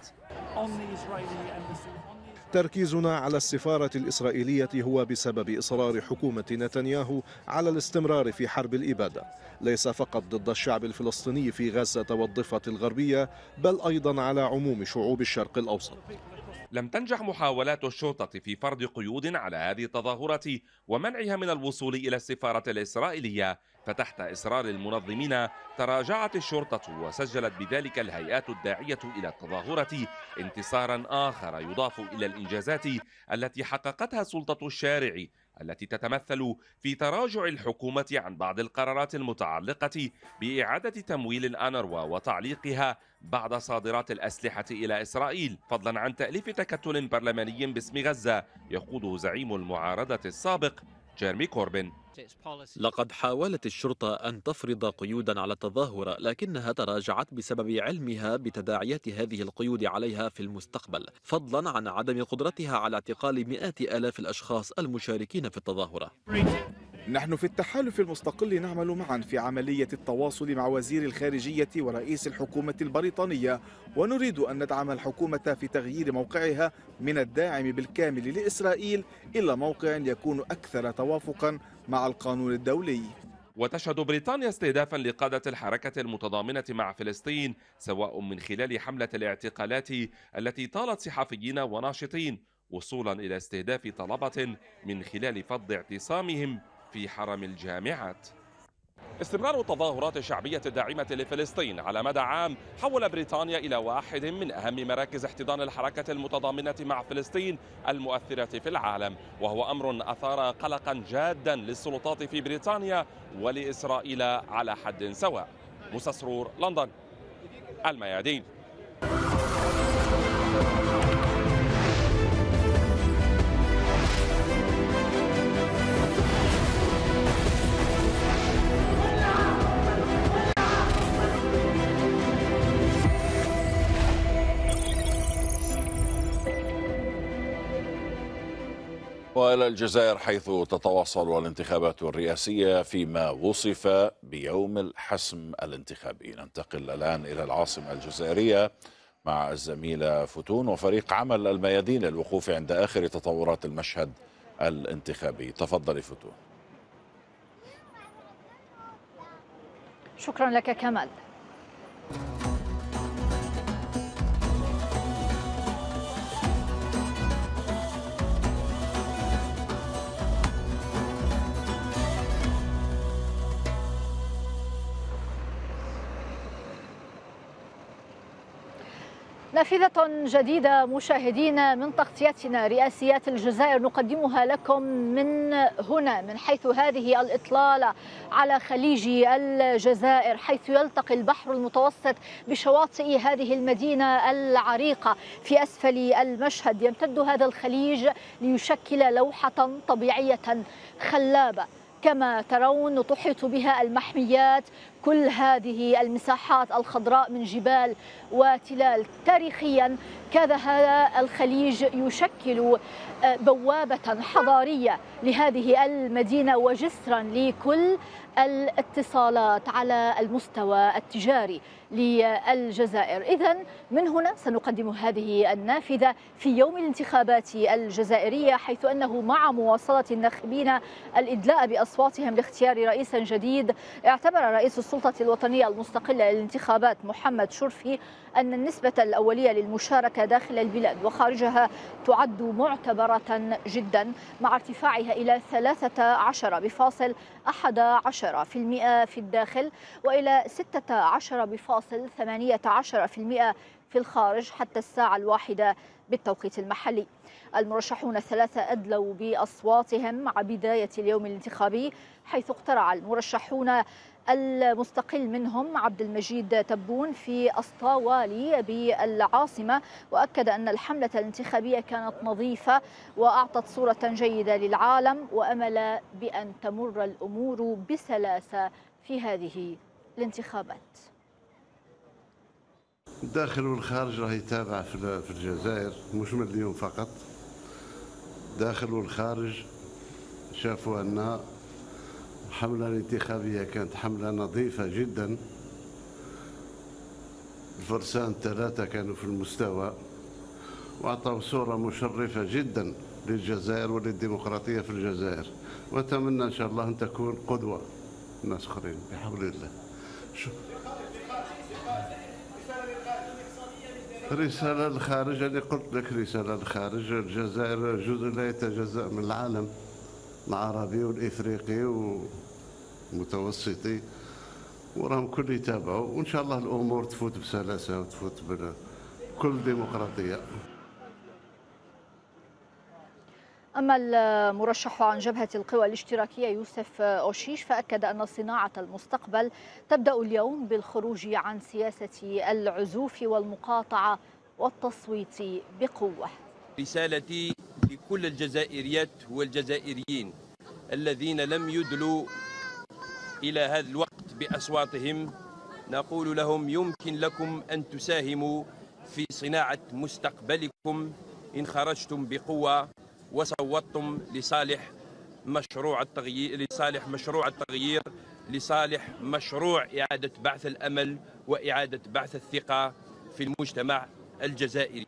تركيزنا على السفارة الإسرائيلية هو بسبب إصرار حكومة نتنياهو على الاستمرار في حرب الإبادة، ليس فقط ضد الشعب الفلسطيني في غزة والضفة الغربية، بل أيضا على عموم شعوب الشرق الأوسط. لم تنجح محاولات الشرطة في فرض قيود على هذه التظاهرات ومنعها من الوصول إلى السفارة الإسرائيلية، فتحت إصرار المنظمين تراجعت الشرطة، وسجلت بذلك الهيئات الداعية إلى التظاهرة انتصارا آخر يضاف إلى الإنجازات التي حققتها سلطة الشارع، التي تتمثل في تراجع الحكومة عن بعض القرارات المتعلقة بإعادة تمويل الأنروا وتعليقها بعد صادرات الأسلحة إلى إسرائيل، فضلا عن تأليف تكتل برلماني باسم غزة يقوده زعيم المعارضة السابق جيرمي كوربين. لقد حاولت الشرطة أن تفرض قيودا على التظاهرة، لكنها تراجعت بسبب علمها بتداعيات هذه القيود عليها في المستقبل، فضلا عن عدم قدرتها على اعتقال مئات آلاف الأشخاص المشاركين في التظاهرة. نحن في التحالف المستقل نعمل معا في عملية التواصل مع وزير الخارجية ورئيس الحكومة البريطانية، ونريد أن ندعم الحكومة في تغيير موقعها من الداعم بالكامل لإسرائيل إلى موقع يكون أكثر توافقا مع القانون الدولي. وتشهد بريطانيا استهدافا لقادة الحركة المتضامنة مع فلسطين، سواء من خلال حملة الاعتقالات التي طالت صحفيين وناشطين، وصولا إلى استهداف طلبة من خلال فض اعتصامهم في حرم الجامعات. استمرار التظاهرات الشعبية الداعمة لفلسطين على مدى عام حول بريطانيا إلى واحد من أهم مراكز احتضان الحركة المتضامنة مع فلسطين المؤثرة في العالم، وهو أمر أثار قلقا جادا للسلطات في بريطانيا ولإسرائيل على حد سواء. موسى سرور، لندن، الميادين. وإلى الجزائر، حيث تتواصل الانتخابات الرئاسية فيما وصف بيوم الحسم الانتخابي. ننتقل الآن إلى العاصمة الجزائرية مع الزميلة فتون وفريق عمل الميادين للوقوف عند آخر تطورات المشهد الانتخابي. تفضلي فتون. شكرا لك كمال. نافذة جديدة مشاهدينا من تغطيتنا رئاسيات الجزائر نقدمها لكم من هنا، من حيث هذه الإطلالة على خليج الجزائر، حيث يلتقي البحر المتوسط بشواطئ هذه المدينة العريقة. في أسفل المشهد يمتد هذا الخليج ليشكل لوحة طبيعية خلابة كما ترون تحيط بها المحميات، كل هذه المساحات الخضراء من جبال وتلال. تاريخيا كان هذا الخليج يشكل بوابة حضارية لهذه المدينة وجسرا لكل الاتصالات على المستوى التجاري للجزائر. إذن من هنا سنقدم هذه النافذة في يوم الانتخابات الجزائرية، حيث أنه مع مواصلة الناخبين الإدلاء بأصواتهم لاختيار رئيس جديد، اعتبر رئيس السلطة الوطنية المستقلة للانتخابات محمد شرفي أن النسبة الأولية للمشاركة داخل البلاد وخارجها تعد معتبرة جدا، مع ارتفاعها إلى 13.11% في الداخل وإلى 16.18% في الخارج حتى الساعة 1 بالتوقيت المحلي. المرشحون الثلاثة أدلوا بأصواتهم مع بداية اليوم الانتخابي، حيث اقترع المرشحون المستقل منهم عبد المجيد تبون في أسطاوالي بالعاصمة، وأكد أن الحملة الانتخابية كانت نظيفة وأعطت صورة جيدة للعالم، وأمل بأن تمر الأمور بسلاسة في هذه الانتخابات. الداخل والخارج راه يتابع في الجزائر، مش من اليوم فقط. داخل والخارج شافوا أن الحملة الانتخابية كانت حملة نظيفة جدا. الفرسان الثلاثة كانوا في المستوى وأعطوا صورة مشرفة جدا للجزائر وللديمقراطية في الجزائر، وأتمنى إن شاء الله أن تكون قدوة الناس آخرين بحول الله. رسالة للخارج، أنا قلت لك رسالة للخارج. الجزائر جزء لا يتجزأ من العالم العربي والإفريقي والمتوسطي، وراهم كل يتابعوا، وإن شاء الله الأمور تفوت بسلاسة وتفوت بكل ديمقراطية. أما المرشح عن جبهة القوى الاشتراكية يوسف أوشيش فأكد أن صناعة المستقبل تبدأ اليوم بالخروج عن سياسة العزوف والمقاطعة والتصويت بقوة. رسالتي لكل الجزائريات والجزائريين الذين لم يدلوا إلى هذا الوقت بأصواتهم، نقول لهم يمكن لكم أن تساهموا في صناعة مستقبلكم إن خرجتم بقوة وصوتتم لصالح مشروع التغيير، لصالح مشروع إعادة بعث الأمل وإعادة بعث الثقة في المجتمع الجزائري.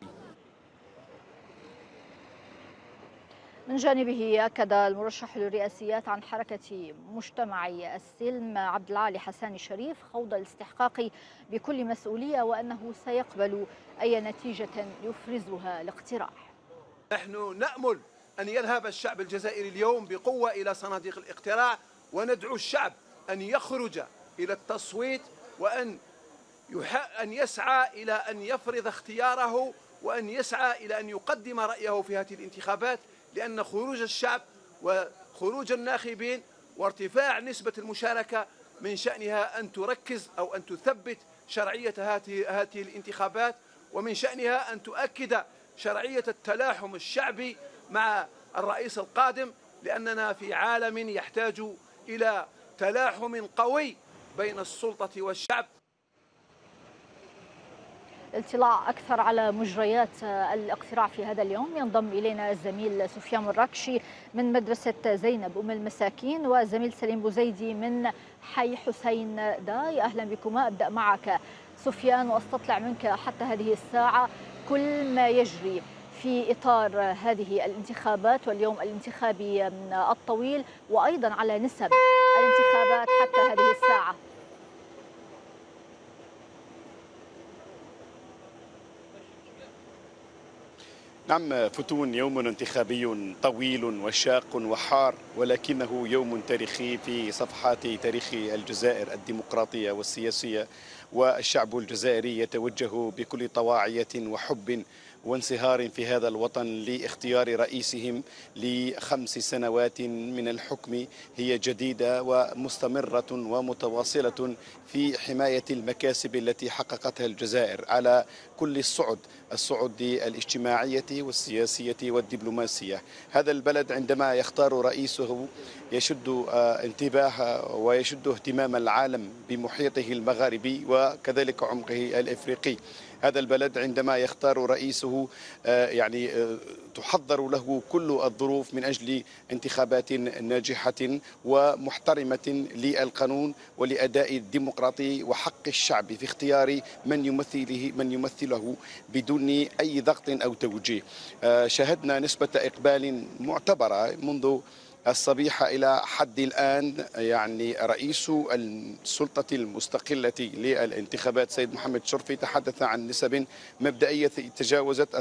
من جانبه أكد المرشح للرئاسيات عن حركة مجتمعي السلم عبد العالي حساني شريف خوض الاستحقاق بكل مسؤولية، وأنه سيقبل أي نتيجة يفرزها الاقتراح. نحن نأمل أن يذهب الشعب الجزائري اليوم بقوة إلى صناديق الاقتراع، وندعو الشعب أن يخرج إلى التصويت، وأن يسعى إلى أن يفرض اختياره، وأن يسعى إلى أن يقدم رأيه في هذه الانتخابات، لأن خروج الشعب وخروج الناخبين وارتفاع نسبة المشاركة من شأنها أن تركز أو أن تثبت شرعية هذه الانتخابات، ومن شأنها أن تؤكد شرعية التلاحم الشعبي مع الرئيس القادم، لأننا في عالم يحتاج إلى تلاحم قوي بين السلطة والشعب. الاطلاع أكثر على مجريات الاقتراع في هذا اليوم ينضم إلينا الزميل سفيان الراكشي من مدرسة زينب أم المساكين، والزميل سليم بوزيدي من حي حسين داي. أهلا بكما. أبدأ معك سفيان واستطلع منك حتى هذه الساعة كل ما يجري في إطار هذه الانتخابات واليوم الانتخابي الطويل، وأيضا على نسب الانتخابات حتى هذه الساعة. نعم فتون، يوم انتخابي طويل وشاق وحار، ولكنه يوم تاريخي في صفحات تاريخ الجزائر الديمقراطية والسياسية، والشعب الجزائري يتوجه بكل طواعية وحب وانصهار في هذا الوطن لاختيار رئيسهم ل5 سنوات من الحكم هي جديدة ومستمرة ومتواصلة في حماية المكاسب التي حققتها الجزائر على كل الصعد، الصعود الاجتماعية والسياسية والدبلوماسية. هذا البلد عندما يختار رئيسه يشد انتباه ويشد اهتمام العالم بمحيطه المغاربي وكذلك عمقه الإفريقي. هذا البلد عندما يختار رئيسه يعني تحضر له كل الظروف من أجل انتخابات ناجحة ومحترمة للقانون ولأداء الديمقراطي وحق الشعب في اختيار من يمثله بدون أي ضغط أو توجيه. شاهدنا نسبة إقبال معتبرة منذ الصبيحة إلى حد الآن. يعني رئيس السلطة المستقلة للانتخابات سيد محمد شرفي تحدث عن نسب مبدئية تجاوزت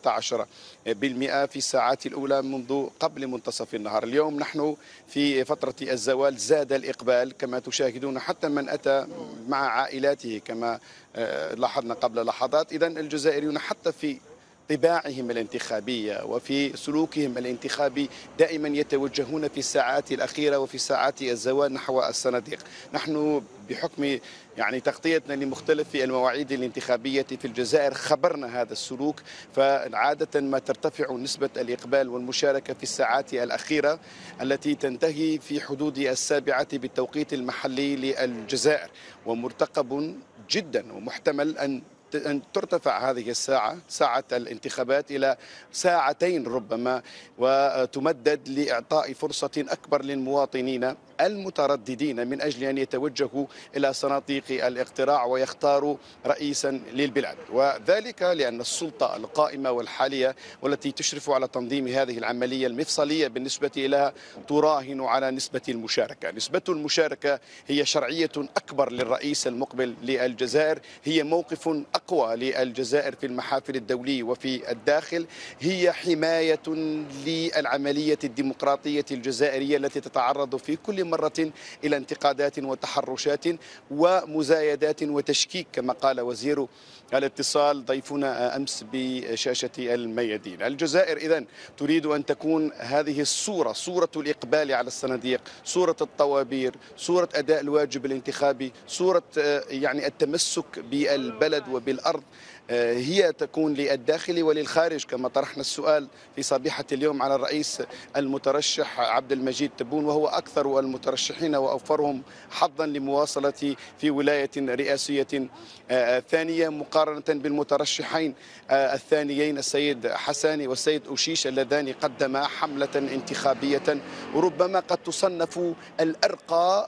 13% في الساعات الأولى منذ قبل منتصف النهار. اليوم نحن في فترة الزوال زاد الإقبال كما تشاهدون، حتى من أتى مع عائلاته كما لاحظنا قبل لحظات. إذن الجزائريون حتى في طباعهم الانتخابية وفي سلوكهم الانتخابي دائما يتوجهون في الساعات الأخيرة وفي ساعات الزوال نحو الصناديق. نحن بحكم يعني تغطيتنا لمختلف المواعيد الانتخابية في الجزائر خبرنا هذا السلوك، فعادة ما ترتفع نسبة الإقبال والمشاركة في الساعات الأخيرة التي تنتهي في حدود 7 بالتوقيت المحلي للجزائر، ومرتقب جدا ومحتمل أن ترتفع هذه الساعة ساعة الانتخابات إلى 2 ساعات ربما، وتمدد لإعطاء فرصة أكبر للمواطنين المترددين من أجل أن يتوجهوا إلى صناديق الاقتراع ويختاروا رئيسا للبلاد. وذلك لأن السلطة القائمة والحالية والتي تشرف على تنظيم هذه العملية المفصلية بالنسبة لها تراهن على نسبة المشاركة. نسبة المشاركة هي شرعية أكبر للرئيس المقبل للجزائر، هي موقف أقوى للجزائر في المحافل الدولية وفي الداخل، هي حماية للعملية الديمقراطية الجزائرية التي تتعرض في كل مرة إلى انتقادات وتحرشات ومزايدات وتشكيك كما قال وزير الاتصال ضيفنا أمس بشاشة الميادين. الجزائر إذن تريد أن تكون هذه الصورة، صورة الإقبال على الصناديق، صورة الطوابير، صورة أداء الواجب الانتخابي، صورة يعني التمسك بالبلد وبالأرض، هي تكون للداخل وللخارج كما طرحنا السؤال في صبيحة اليوم على الرئيس المترشح عبد المجيد تبون، وهو أكثر المترشحين وأوفرهم حظا لمواصلة في ولاية رئاسية ثانية مقارنة بالمترشحين الثانيين السيد حساني والسيد أوشيش اللذان قدما حملة انتخابية وربما قد تصنف الأرقى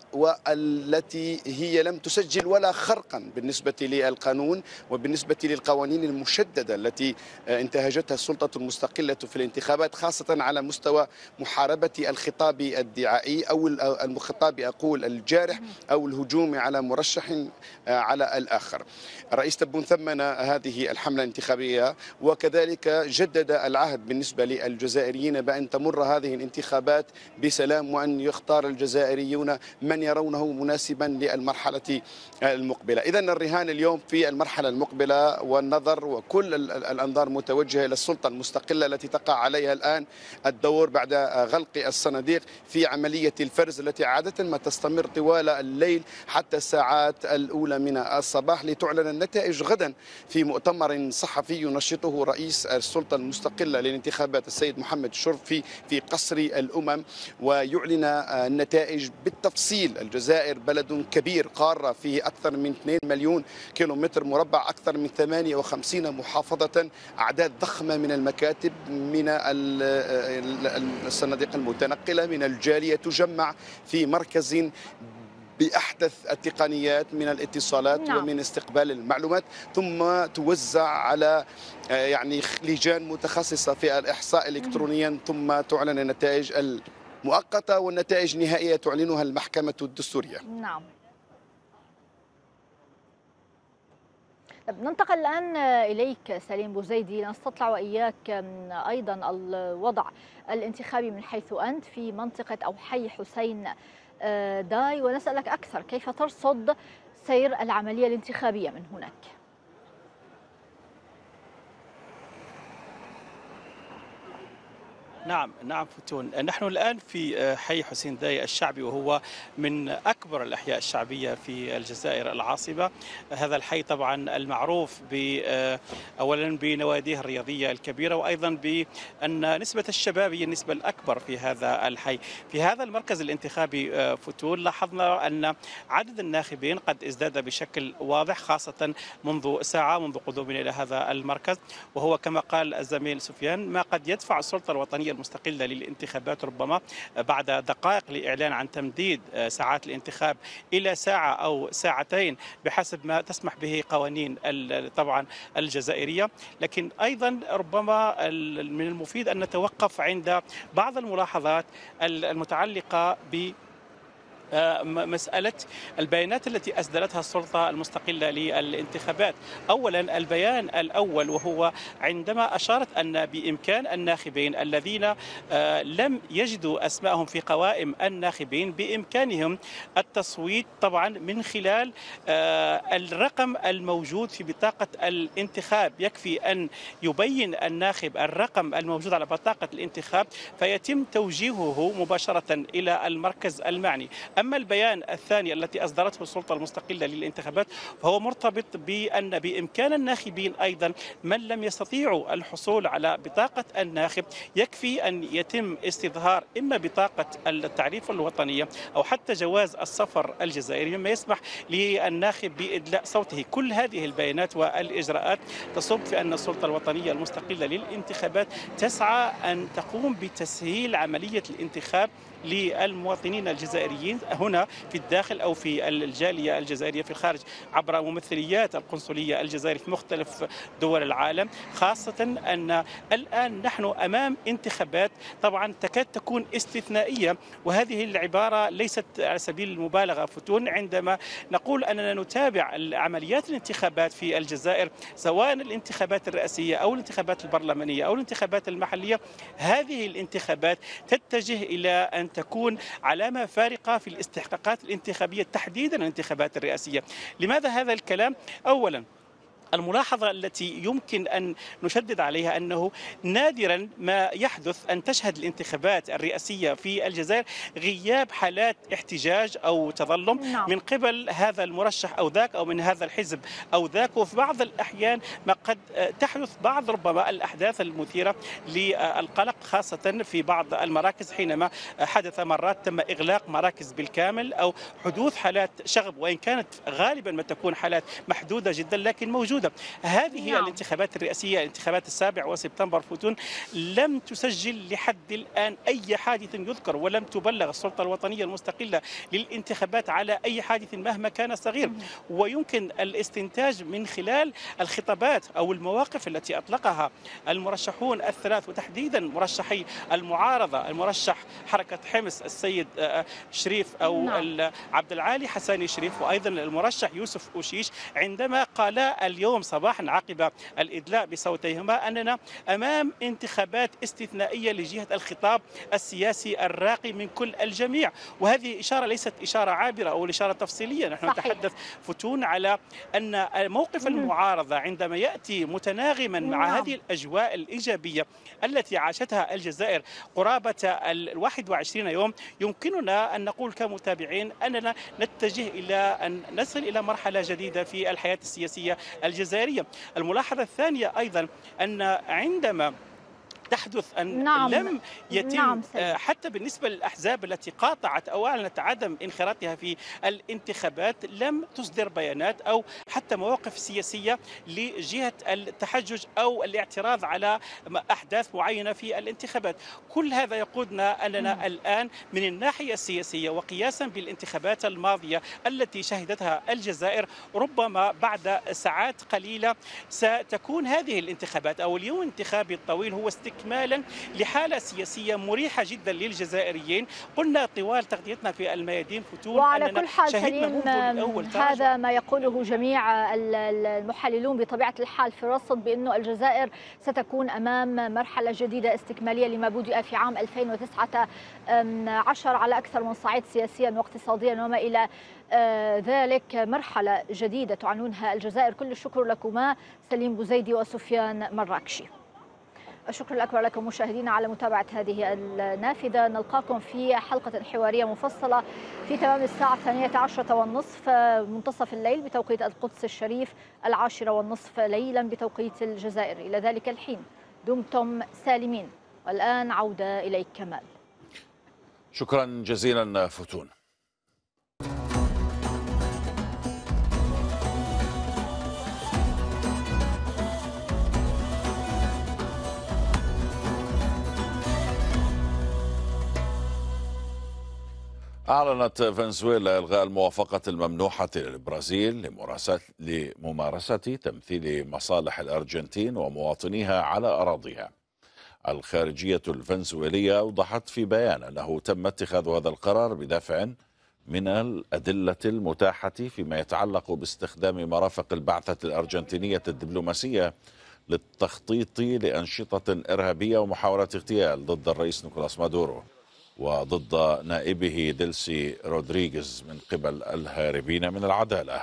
والتي هي لم تسجل ولا خرقا بالنسبة للقانون وبالنسبة للقوانين المشددة التي انتهجتها السلطة المستقلة في الانتخابات، خاصة على مستوى محاربة الخطاب الدعائي أو الخطاب أقول الجارح أو الهجوم على مرشح على الآخر. الرئيس تبون ثمن هذه الحملة الانتخابية وكذلك جدد العهد بالنسبة للجزائريين بأن تمر هذه الانتخابات بسلام وأن يختار الجزائريون من يرونه مناسبا للمرحلة المقبلة. إذن الرهان اليوم في المرحلة المقبلة والنظر وكل الأنظار متوجهة إلى السلطة المستقلة التي تقع عليها الآن الدور بعد غلق الصناديق في عملية الفرز التي عادة ما تستمر طوال الليل حتى الساعات الأولى من الصباح لتعلن النتائج غدا في مؤتمر صحفي ينشطه رئيس السلطة المستقلة للانتخابات السيد محمد شرفي في قصر الأمم ويعلن النتائج بالتفصيل. الجزائر بلد كبير، قارة فيه أكثر من 2 مليون كيلومتر مربع، أكثر من 58 محافظة، أعداد ضخمة من المكاتب، من الصناديق المتنقلة، من الجالية تجمع في مركز بأحدث التقنيات من الاتصالات ومن استقبال المعلومات، ثم توزع على يعني لجان متخصصة في الإحصاء إلكترونيا، ثم تعلن النتائج المؤقتة والنتائج النهائية تعلنها المحكمة الدستورية. نعم. ننتقل الآن إليك سليم بوزيدي لنستطلع وإياك أيضا الوضع الانتخابي من حيث أنت في منطقة أو حي حسين داي، ونسألك أكثر كيف ترصد سير العملية الانتخابية من هناك. نعم فتون، نحن الآن في حي حسين داي الشعبي، وهو من أكبر الأحياء الشعبية في الجزائر العاصمة. هذا الحي طبعا المعروف أولا بنواديه الرياضية الكبيرة، وأيضا بأن نسبة الشباب هي النسبة الأكبر في هذا الحي. في هذا المركز الانتخابي فتون لاحظنا أن عدد الناخبين قد ازداد بشكل واضح، خاصة منذ ساعة منذ قدومنا إلى هذا المركز، وهو كما قال الزميل سفيان ما قد يدفع السلطة الوطنية المستقلة للانتخابات ربما بعد دقائق لإعلان عن تمديد ساعات الانتخاب إلى ساعة أو ساعتين بحسب ما تسمح به قوانين طبعا الجزائرية. لكن أيضا ربما من المفيد أن نتوقف عند بعض الملاحظات المتعلقة ب مسألة البيانات التي أصدرتها السلطة المستقلة للانتخابات. أولا البيان الأول وهو عندما أشارت أن بإمكان الناخبين الذين لم يجدوا أسماءهم في قوائم الناخبين بإمكانهم التصويت طبعا من خلال الرقم الموجود في بطاقة الانتخاب. يكفي أن يبين الناخب الرقم الموجود على بطاقة الانتخاب فيتم توجيهه مباشرة إلى المركز المعني. أما البيان الثاني التي أصدرته السلطة المستقلة للانتخابات فهو مرتبط بأن بإمكان الناخبين أيضا من لم يستطيعوا الحصول على بطاقة الناخب يكفي أن يتم استظهار إما بطاقة التعريف الوطنية أو حتى جواز السفر الجزائري مما يسمح للناخب بإدلاء صوته. كل هذه البيانات والإجراءات تصب في أن السلطة الوطنية المستقلة للانتخابات تسعى أن تقوم بتسهيل عملية الانتخاب للمواطنين الجزائريين هنا في الداخل أو في الجالية الجزائرية في الخارج عبر ممثليات القنصلية الجزائرية في مختلف دول العالم، خاصة أن الآن نحن أمام انتخابات طبعا تكاد تكون استثنائية. وهذه العبارة ليست على سبيل المبالغة فتون عندما نقول أننا نتابع عمليات الانتخابات في الجزائر سواء الانتخابات الرئاسية أو الانتخابات البرلمانية أو الانتخابات المحلية. هذه الانتخابات تتجه إلى أن تكون علامة فارقة في الاستحقاقات الانتخابية تحديدا الانتخابات الرئاسية. لماذا هذا الكلام؟ أولا الملاحظة التي يمكن أن نشدد عليها أنه نادرا ما يحدث أن تشهد الانتخابات الرئاسية في الجزائر غياب حالات احتجاج أو تظلم من قبل هذا المرشح أو ذاك أو من هذا الحزب أو ذاك. وفي بعض الأحيان ما قد تحدث بعض ربما الأحداث المثيرة للقلق خاصة في بعض المراكز حينما حدث مرات تم إغلاق مراكز بالكامل أو حدوث حالات شغب، وإن كانت غالبا ما تكون حالات محدودة جدا لكن موجودة. هذه الانتخابات الرئاسية الانتخابات 7 سبتمبر فتون لم تسجل لحد الآن أي حادث يذكر ولم تبلغ السلطة الوطنية المستقلة للانتخابات على أي حادث مهما كان صغير. ويمكن الاستنتاج من خلال الخطابات أو المواقف التي أطلقها المرشحون الثلاث وتحديدا مرشحي المعارضة المرشح حركة حمص السيد شريف أو عبد العالي حساني شريف وأيضا المرشح يوسف أوشيش عندما قالا اليوم صباحا عقب الإدلاء بصوتيهما أننا أمام انتخابات استثنائية لجهة الخطاب السياسي الراقي من كل الجميع. وهذه إشارة ليست إشارة عابرة أو إشارة تفصيلية، نحن نتحدث فتون على أن موقف المعارضة عندما يأتي متناغما مع هذه الأجواء الإيجابية التي عاشتها الجزائر قرابة 21 يوم يمكننا أن نقول كمتابعين أننا نتجه إلى أن نصل إلى مرحلة جديدة في الحياة السياسية الجزائرية. الملاحظة الثانية أيضا أن عندما تحدث أن لم يتم حتى بالنسبة للأحزاب التي قاطعت أو أعلنت عدم انخراطها في الانتخابات لم تصدر بيانات أو حتى مواقف سياسية لجهة التحجج أو الاعتراض على أحداث معينة في الانتخابات. كل هذا يقودنا أننا الآن من الناحية السياسية وقياسا بالانتخابات الماضية التي شهدتها الجزائر ربما بعد ساعات قليلة ستكون هذه الانتخابات أو اليوم الانتخابي الطويل هو استكمالا لحالة سياسية مريحة جدا للجزائريين. قلنا طوال تغطيتنا في الميادين فتون وعلى كل حال سليم هذا ما يقوله جميع المحللون بطبيعة الحال في رصد بأنه الجزائر ستكون أمام مرحلة جديدة استكمالية لما بدأ في عام 2019 على أكثر من صعيد سياسيا واقتصاديا وما إلى ذلك. مرحلة جديدة تعنونها الجزائر. كل الشكر لكما سليم بوزيدي وسفيان مراكشي. الشكر الأكبر لكم مشاهدينا على متابعة هذه النافذة. نلقاكم في حلقة حوارية مفصلة في تمام الساعة 12:30 منتصف الليل بتوقيت القدس الشريف، 10:30 ليلا بتوقيت الجزائر. إلى ذلك الحين دمتم سالمين. والآن عودة إليك كمال. شكرا جزيلا فتون. أعلنت فنزويلا إلغاء الموافقة الممنوحة للبرازيل لممارسة تمثيل مصالح الأرجنتين ومواطنيها على أراضيها. الخارجية الفنزويلية أوضحت في بيان أنه تم اتخاذ هذا القرار بدافع من الأدلة المتاحة فيما يتعلق باستخدام مرافق البعثة الأرجنتينية الدبلوماسية للتخطيط لأنشطة إرهابية ومحاولة اغتيال ضد الرئيس نيكولاس مادورو وضد نائبه ديلسي رودريغيز من قبل الهاربين من العدالة.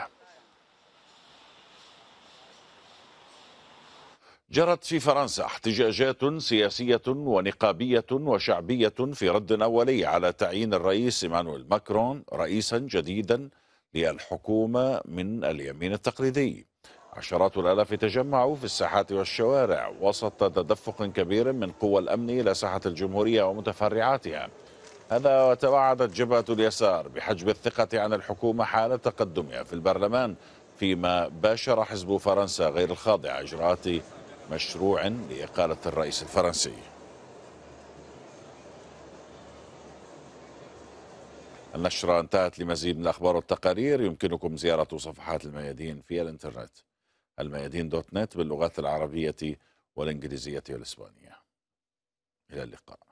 جرت في فرنسا احتجاجات سياسية ونقابية وشعبية في رد أولي على تعيين الرئيس إيمانويل ماكرون رئيسا جديدا للحكومة من اليمين التقليدي. عشرات الآلاف تجمعوا في الساحات والشوارع وسط تدفق كبير من قوى الأمن إلى ساحة الجمهورية ومتفرعاتها. هذا وتوعدت جبهة اليسار بحجب الثقة عن الحكومة حال تقدمها في البرلمان، فيما باشر حزب فرنسا غير الخاضع إجراءات مشروع لإقالة الرئيس الفرنسي. النشرة انتهت. لمزيد من الأخبار والتقارير يمكنكم زيارة صفحات الميادين في الإنترنت، الميادين.net باللغات العربية والإنجليزية والإسبانية. إلى اللقاء.